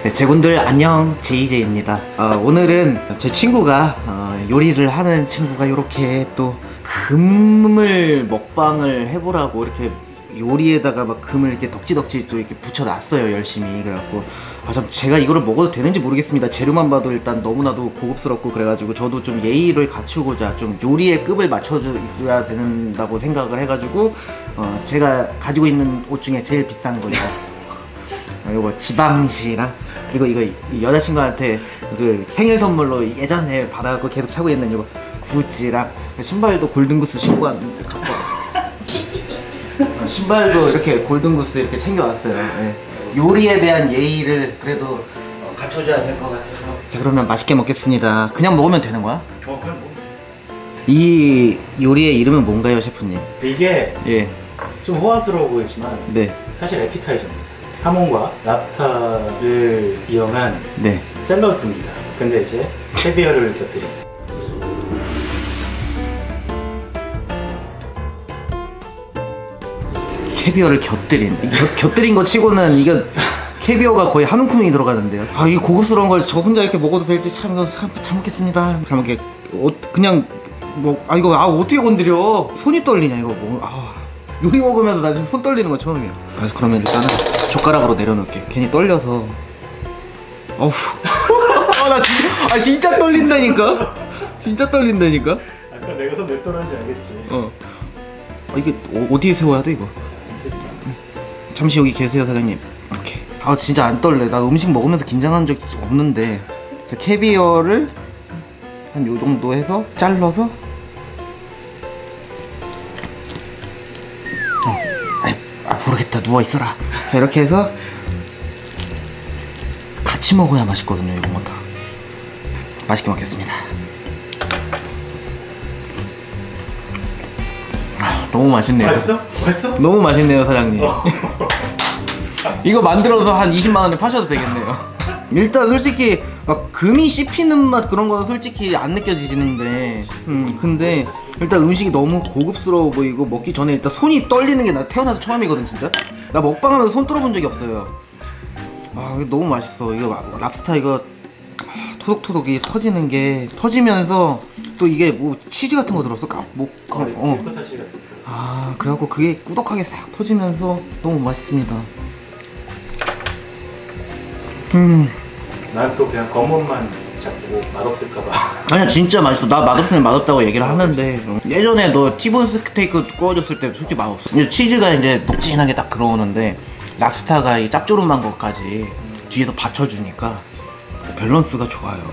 네, 제군들 안녕, 제이제이입니다. 오늘은 제 친구가 요리를 하는 친구가 이렇게 또 금을 먹방을 해보라고 이렇게 요리에다가 막 금을 이렇게 덕지덕지 또 이렇게 붙여놨어요, 열심히. 그래갖고 참 제가 이거를 먹어도 되는지 모르겠습니다. 재료만 봐도 일단 너무나도 고급스럽고 그래가지고 저도 좀 예의를 갖추고자 좀 요리의 급을 맞춰줘야 된다고 생각을 해가지고 제가 가지고 있는 옷 중에 제일 비싼 거 이거 지방시랑 그리고 이거 여자친구한테 그 생일 선물로 예전에 받아갖고 계속 차고 있는 이거 구찌랑 신발도 골든구스 신고 갖고 신발도 이렇게 골든구스 이렇게 챙겨왔어요. 네. 요리에 대한 예의를 그래도 갖춰줘야 될 것 같아서. 자, 그러면 맛있게 먹겠습니다. 그냥 먹으면 되는 거야? 그냥 먹어. 이 요리의 이름은 뭔가요, 셰프님? 이게 예. 좀 호화스러워 보이지만 네. 사실 에피타이저입니다. 하몬과 랍스타를 이용한 네. 샐러드입니다. 근데 이제 캐비어를 곁들인. 캐비어를 곁들인. 곁들인 거 치고는 이거 캐비어가 거의 한 움큼이 들어가는데요. 아, 이 고급스러운 걸 저 혼자 이렇게 먹어도 될지 잘 먹겠습니다. 잘 먹게. 그냥 이거 어떻게 건드려? 손이 떨리냐 이거 요리 먹으면서 나 지금 손 떨리는 건 처음이야. 그러면 일단은 젓가락으로 내려놓을게. 괜히 떨려서. 어우. 나 진짜 떨린다니까. 진짜 떨린다니까. 아까 내가 손 몇 떨었는지 알겠지? 이게 어디에 세워야 돼 이거? 잠시 여기 계세요, 사장님. 오케이. 진짜 안 떨래. 나 음식 먹으면서 긴장한 적 없는데. 자, 캐비어를 한 요 정도 해서 잘라서. 모르겠다. 누워있어라. 자, 이렇게 해서 같이 먹어야 맛있거든요, 이런 건 다. 맛있게 먹겠습니다. 너무 맛있네요. 맛있어? 맛있어? 너무 맛있네요, 사장님. 이거 만들어서 한 20만원에 파셔도 되겠네요. 일단 솔직히 막 금이 씹히는 맛 그런 거는 솔직히 안 느껴지는데 근데 일단 음식이 너무 고급스러워 보이고 먹기 전에 일단 손이 떨리는 게 나 태어나서 처음이거든. 진짜 나 먹방하면서 손 떨어본 적이 없어요. 이거 너무 맛있어. 이거 랍스타 이거 토독토독 이게 터지는 게 터지면서 또 이게 뭐 치즈 같은 거 들었어? 리코타 치즈 같은 거. 그래갖고 그게 꾸덕하게 싹 터지면서 너무 맛있습니다. 난 또 그냥 겉멋만 잡고 맛없을까봐. 아니야, 진짜 맛있어. 나 맛없으면 맛없다고 얘기를 하는데 예전에 너 티본 스테이크 구워줬을 때 솔직히 맛없어. 치즈가 이제 녹진하게 딱 들어오는데 랍스타가 이 짭조름한 것까지 뒤에서 받쳐주니까 밸런스가 좋아요.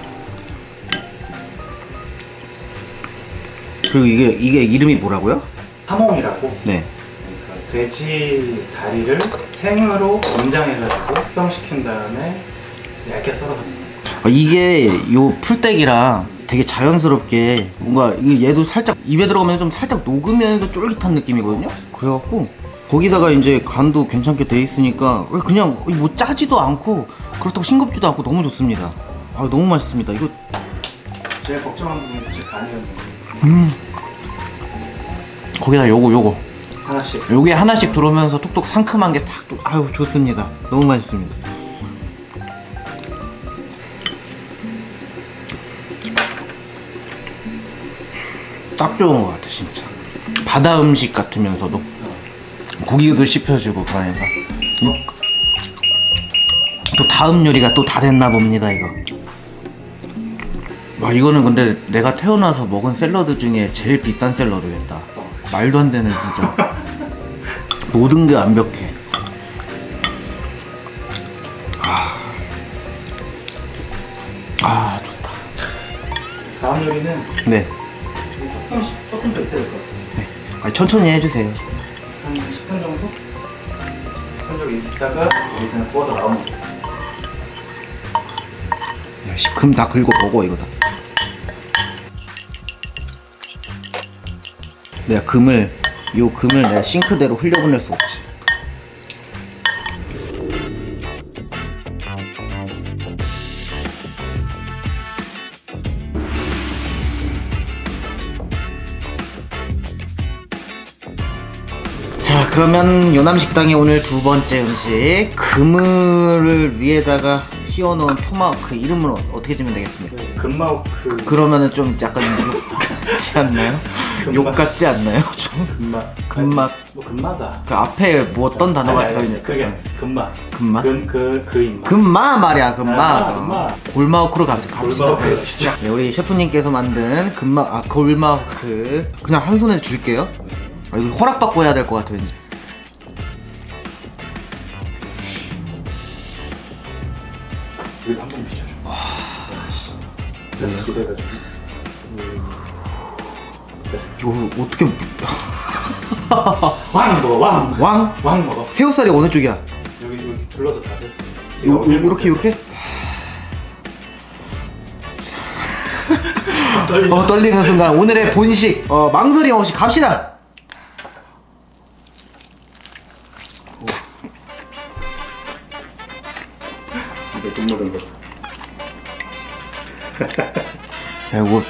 그리고 이게 이름이 뭐라고요? 하몽이라고. 네. 그러니까 돼지 다리를 생으로 염장해가지고 숙성시킨 다음에 얇게 썰어서 먹는 거. 이게 요 풀떼기랑 되게 자연스럽게 뭔가 얘도 살짝 입에 들어가면 좀 살짝 녹으면서 쫄깃한 느낌이거든요. 그래갖고 거기다가 이제 간도 괜찮게 돼 있으니까 그냥 뭐 짜지도 않고 그렇다고 싱겁지도 않고 너무 좋습니다. 너무 맛있습니다. 이거 제가 걱정한 부분이 사실 간이었는데. 거기다 요거 하나씩. 요게 하나씩 들어오면서 톡톡 상큼한 게 탁 좋습니다. 너무 맛있습니다. 딱 좋은 것 같아, 진짜. 바다 음식 같으면서도 고기도 씹혀지고 그러니까. 또 다음 요리가 또 다 됐나 봅니다, 이거. 이거는 근데 내가 태어나서 먹은 샐러드 중에 제일 비싼 샐러드겠다. 말도 안 되는 진짜. 모든 게 완벽해. 좋다. 다음 요리는 네. 조금 더 있어야 될 것 같아요. 네. 천천히 해주세요. 한 10분 정도? 10분 정도 있다가 여기 그냥 구워서 나오면 돼요. 금 다 긁어 먹어 이거다. 내가 금을 내가 싱크대로 흘려보낼 수 없지. 그러면 요남식당의 오늘 두 번째 음식 금을 위에다가 씌워놓은 토마호크 이름을 어떻게 지면 되겠습니까? 금마호크. 그러면은 좀 약간 욕 같지 않나요? 욕 같지 않나요? 좀 금맛. 뭐 금마다. 그 앞에 뭐 어떤 단어가 들어있는? 그게 금마. 금마? 그 입맛. 금마 말이야 금마. 금마. 골마호크로 갑시다. 골마호크 가시죠. 네, 우리 셰프님께서 만든 골마호크 그냥 한 손에 줄게요. 이거 허락받고 해야 될 것 같아요. 왠지. 여기도 한번 비춰줘. 그래서 기대가지고. 이거 어떻게 왕 먹어 왕. 왕 먹어. 새우살이 어느 쪽이야? 여기 둘러서 다 됐어. 이렇게? 떨리는 순간 오늘의 본식 망설임 없이 갑시다. 이게 돈 묻은 거. 이거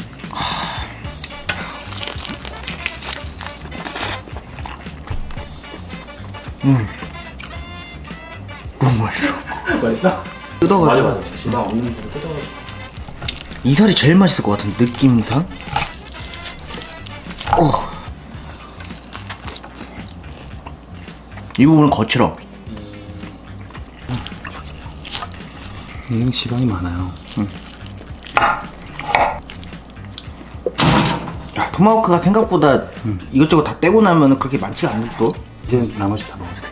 너무 맛있어. 맛있어? 뜯어가지고. 맞아. 지방 없는 대로 뜯어가지고. 이 살이 제일 맛있을 것 같은 느낌상. 이 부분은 거칠어. 지방이 많아요. 야, 토마호크가 생각보다 이것저것 다 떼고 나면 그렇게 많지가 않네 또. 이제 나머지 다 먹어도 돼.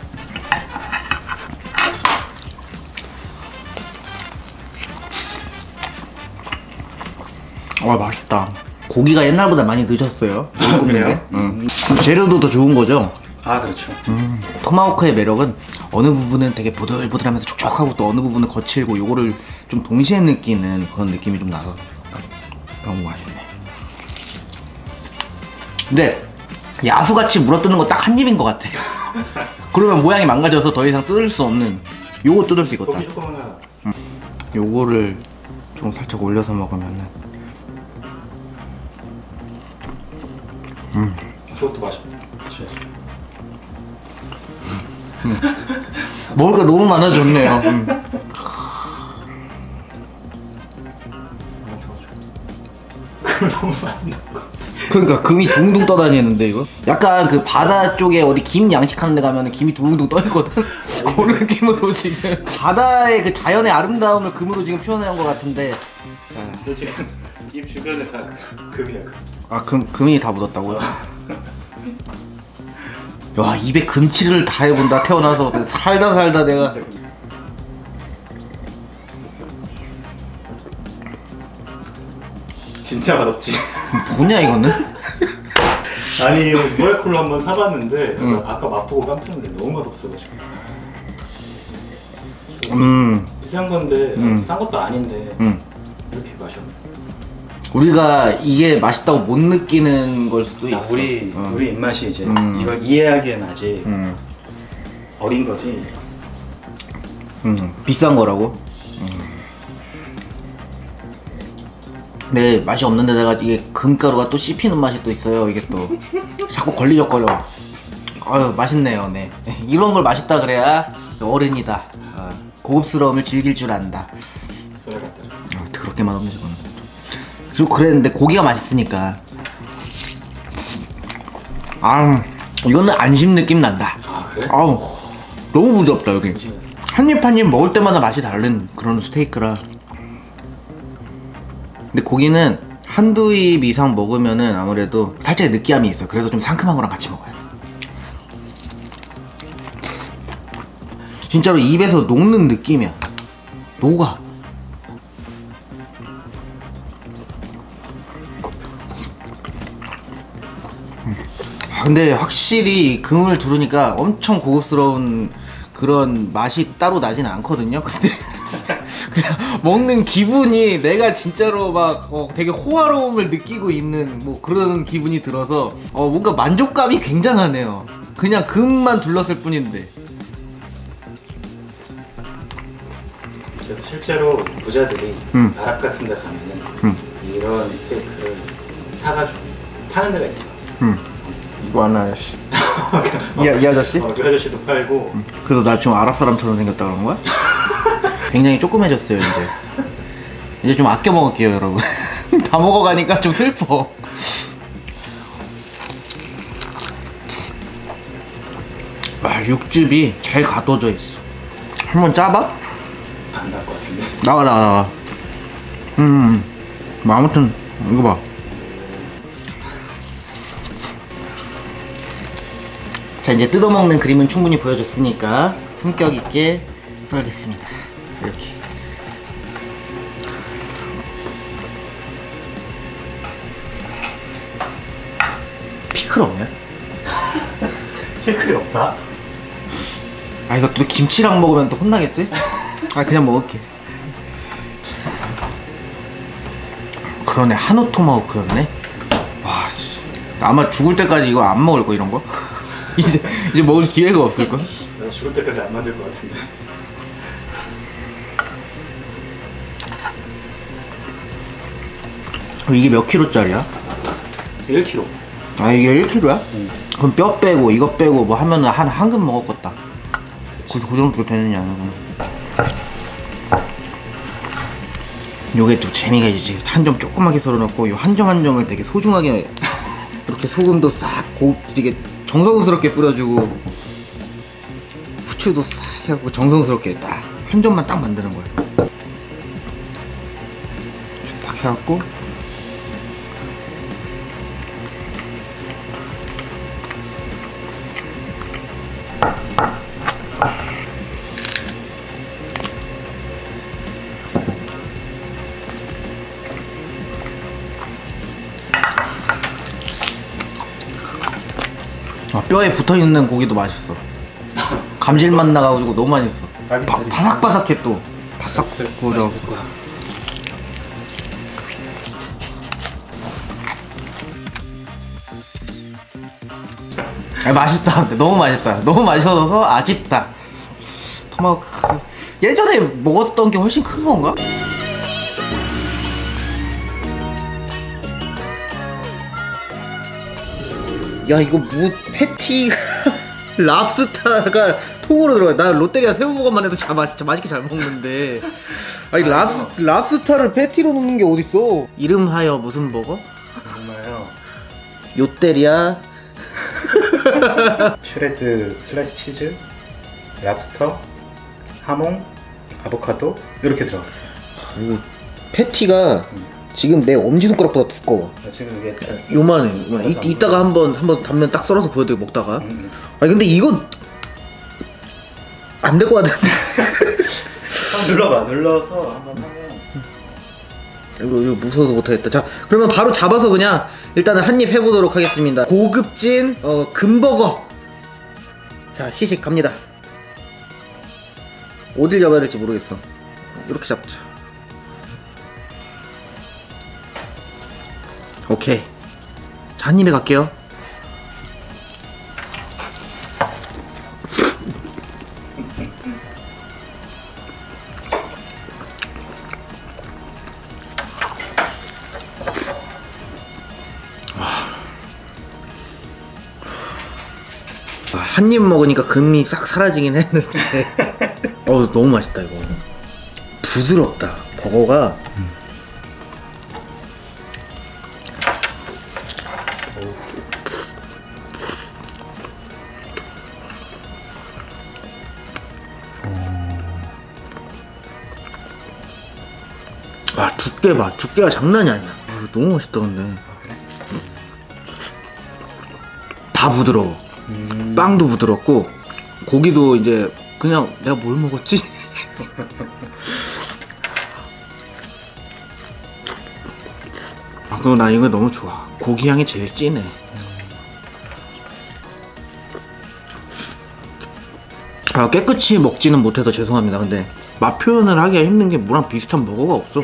와 맛있다. 고기가 옛날보다 많이 늦었어요. 그래요? 재료도 더 좋은 거죠. 아 그렇죠. 토마호크의 매력은 어느 부분은 되게 보들보들하면서 촉촉하고 또 어느 부분은 거칠고 요거를 좀 동시에 느끼는 그런 느낌이 좀 나서 너무 맛있네. 근데 야수같이 물어뜯는 거 딱 한 입인 것 같아. 그러면 모양이 망가져서 더 이상 뜯을 수 없는. 요거 뜯을 수 있겠다. 고기 조금 하나. 요거를 좀 살짝 올려서 먹으면은 그것도 맛있다. 먹을 게 너무 많아졌네요. 그걸 너무 많이 넣은 거. 그러니까 금이 둥둥 떠다니는데 이거? 약간 그 바다 쪽에 어디 김 양식하는 데 가면 김이 둥둥 떠있거든? 그런 느낌으로 지금 바다의 그 자연의 아름다움을 금으로 지금 표현한 것 같은데. 너 지금 입 주변에 다 금이야. 아 금이 다 묻었다고요? 와 입에 금칠을 다 해본다 태어나서. 살다 내가. 진짜 맛없지. 뭐냐 이거는? 아니 무알콜로 한번 사봤는데 아까 맛보고 깜짝 놀랐는데 너무 맛없어가지고. 비싼 건데 싼 것도 아닌데 이렇게 맛이 없네. 우리가 이게 맛있다고 못 느끼는 걸 수도 있어. 우리 입맛이 이제 이걸 이해하기엔 아직 어린 거지. 비싼 거라고? 네, 맛이 없는 데다가 이게 금가루가 또 씹히는 맛이 또 있어요. 이게 또 자꾸 걸리적거려. 아유 맛있네요. 네, 이런 걸 맛있다 그래야 어른이다. 고급스러움을 즐길 줄 안다. 더럽게 맛없네 저거는. 그리고 그랬는데 고기가 맛있으니까. 이거는 안심 느낌 난다. 아 그래? 아우 너무 부드럽다 여기. 한 입 한 입 먹을 때마다 맛이 다른 그런 스테이크라. 근데 고기는 한두 입 이상 먹으면은 아무래도 살짝 느끼함이 있어요. 그래서 좀 상큼한 거랑 같이 먹어요. 진짜로 입에서 녹는 느낌이야. 녹아. 근데 확실히 금을 두르니까 엄청 고급스러운 그런 맛이 따로 나진 않거든요. 근데 그냥 먹는 기분이 내가 진짜로 막 되게 호화로움을 느끼고 있는 뭐 그런 기분이 들어서 뭔가 만족감이 굉장하네요. 그냥 금만 둘렀을 뿐인데. 그래서 실제로 부자들이 아랍 같은 데 가면은 이런 스테이크를 사가지고 파는 데가 있어. 이거 아는 아저씨. 이 아저씨? 그 아저씨도 팔고. 그래서 나 지금 아랍 사람처럼 생겼다 그런 거야? 굉장히 조그매졌어요 이제. 이제 좀 아껴 먹을게요 여러분. 다 먹어가니까 좀 슬퍼. 아, 육즙이 잘 가둬져 있어. 한번 짜봐? 안 날 것 같은데. 나가. 뭐 아무튼 이거 봐. 자, 이제 뜯어먹는 그림은 충분히 보여줬으니까 품격 있게 썰겠습니다. 이렇게. 피클 없네? 피클이 없다? 아, 이거 또 김치랑 먹으면 또 혼나겠지? 아, 그냥 먹을게. 그러네, 한우 토마호크였네. 와, 아마 죽을 때까지 이거 안 먹을 거 이런 거? 이제 먹을 기회가 없을 걸? 나 죽을 때까지 안 만들 것 같은데. 이게 몇 킬로짜리야? 1kg. 아, 이게 1킬로야? 그럼 뼈 빼고 이거 빼고 뭐 하면은 한 근 먹었겠다. 그 정도 되느냐 이거는. 요게 또 재미가 있지. 한 점 조그맣게 썰어놓고 요 한 점 한 점을 되게 소중하게 이렇게 소금도 싹 되게 정성스럽게 뿌려주고 후추도 싹 해갖고 정성스럽게 딱 한 점만 딱 만드는 거야. 딱 해갖고 뼈에 붙어있는 고기도 맛있어. 감질맛 나가지고 너무 맛있어. 바삭바삭해 또. 바삭 구워져. 맛있다. 너무 맛있다. 너무 맛있어서 아쉽다. 토마호크 예전에 먹었던 게 훨씬 큰 건가? 야, 이거 뭐 패티가 랍스타가 통으로 들어가. 나 롯데리아 새우버거만 해도 진짜 맛있게 잘 먹는데. 아니 랍스타를 패티로 넣는 게 어딨어? 이름하여 무슨 버거? 정말요. 롯데리아 슈레드 슬라이스 치즈, 랍스터, 하몽, 아보카도 이렇게 들어갔어요. 이거 패티가 지금 내 엄지손가락보다 두꺼워. 지금 이게 요만해. 이따가 한번 단면 딱 썰어서 보여드려 먹다가. 아니 근데 이거 안 될 것 같은데. 한번 눌러봐. 눌러서 한번 하면. 이거 무서워서 못하겠다. 자, 그러면 바로 잡아서 그냥 일단은 한 입 해보도록 하겠습니다. 고급진 금버거. 자, 시식 갑니다. 어딜 잡아야 될지 모르겠어. 이렇게 잡자. 오케이. 자, 한 입에 갈게요. 한 입 먹으니까 금이 싹 사라지긴 했는데 너무 맛있다 이거. 부드럽다 버거가. 와, 두께 봐. 두께가 장난이 아니야. 너무 맛있다 근데. 다 부드러워. 빵도 부드럽고 고기도 이제 그냥 내가 뭘 먹었지? 그리고 나 이거 너무 좋아. 고기 향이 제일 진해. 깨끗이 먹지는 못해서 죄송합니다. 근데 맛 표현을 하기가 힘든 게 뭐랑 비슷한 버거가 없어.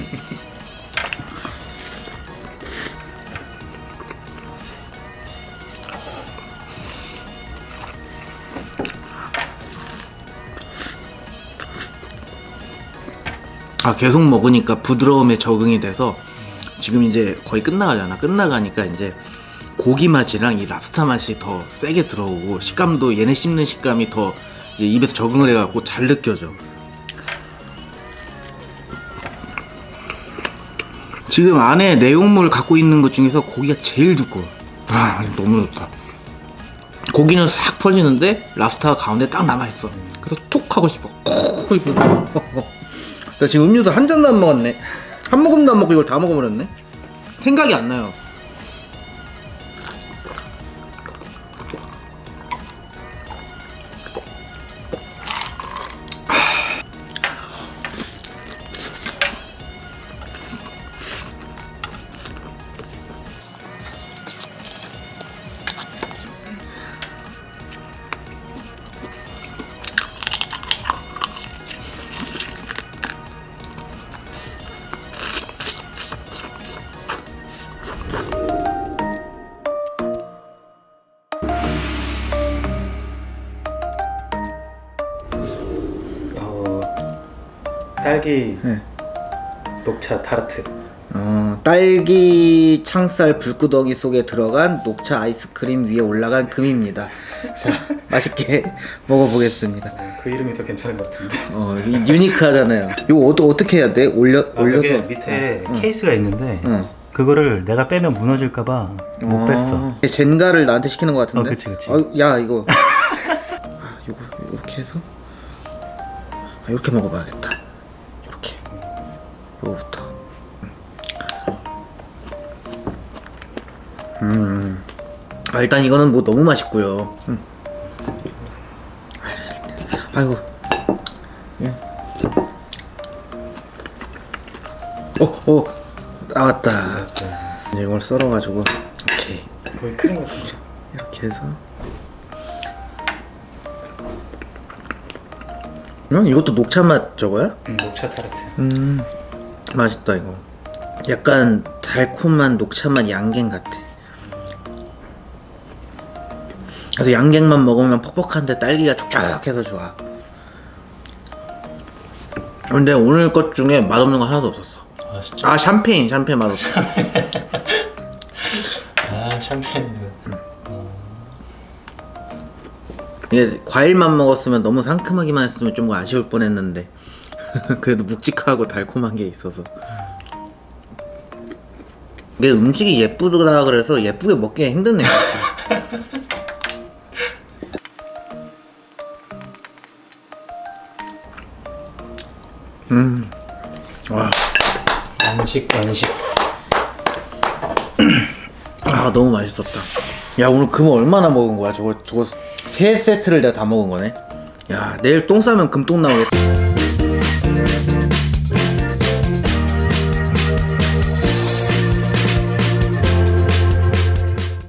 계속 먹으니까 부드러움에 적응이 돼서 지금 이제 거의 끝나가잖아. 끝나가니까 이제 고기 맛이랑 이 랍스타 맛이 더 세게 들어오고 식감도 얘네 씹는 식감이 더 이제 입에서 적응을 해갖고 잘 느껴져. 지금 안에 내용물을 갖고 있는 것 중에서 고기가 제일 두꺼워. 아, 너무 좋다. 고기는 싹 퍼지는데 랍스타가 가운데 딱 남아있어. 그래서 톡 하고 싶어. 나 지금 음료수 한 잔도 안 먹었네. 한 모금도 안 먹고 이걸 다 먹어버렸네. 생각이 안 나요. 딸기 네. 녹차 타르트. 딸기 창살 불구덩이 속에 들어간 녹차 아이스크림 위에 올라간 금입니다. 자, 맛있게 먹어보겠습니다. 그 이름이 더 괜찮은 것 같은데. 유니크하잖아요. 이거 어떻게 해야 돼? 올려서 여기 밑에 케이스가 있는데 그거를 내가 빼면 무너질까봐 못 뺐어. 젠가를 나한테 시키는 것 같은데. 그치. 야 이거 이거 이렇게 해서 이렇게 먹어봐야겠다. 이렇게 이거부터. 일단 이거는 뭐 너무 맛있고요. 아이고. 예. 나왔다. 이제 이걸 썰어가지고 오케이. 거의 크림 같은 거. 이렇게 해서. 이것도 녹차 맛 저거야? 녹차 타르트. 맛있다 이거. 약간 달콤한 녹차 맛 양갱 같아. 그래서 양갱만 먹으면 퍽퍽한데 딸기가 촉촉해서 좋아. 근데 오늘 것 중에 맛없는 거 하나도 없었어. 아 진짜? 아 샴페인 맛없어. 아 샴페인. 이게 과일만 먹었으면 너무 상큼하기만 했으면 좀 아쉬울 뻔했는데 그래도 묵직하고 달콤한 게 있어서. 내 음식이 예쁘더라 그래서 예쁘게 먹기 힘드네. 와. 완식. 아 너무 맛있었다. 야 오늘 금 얼마나 먹은 거야? 저거 3세트를 내가 다 먹은 거네. 야 내일 똥 싸면 금똥 나오겠다.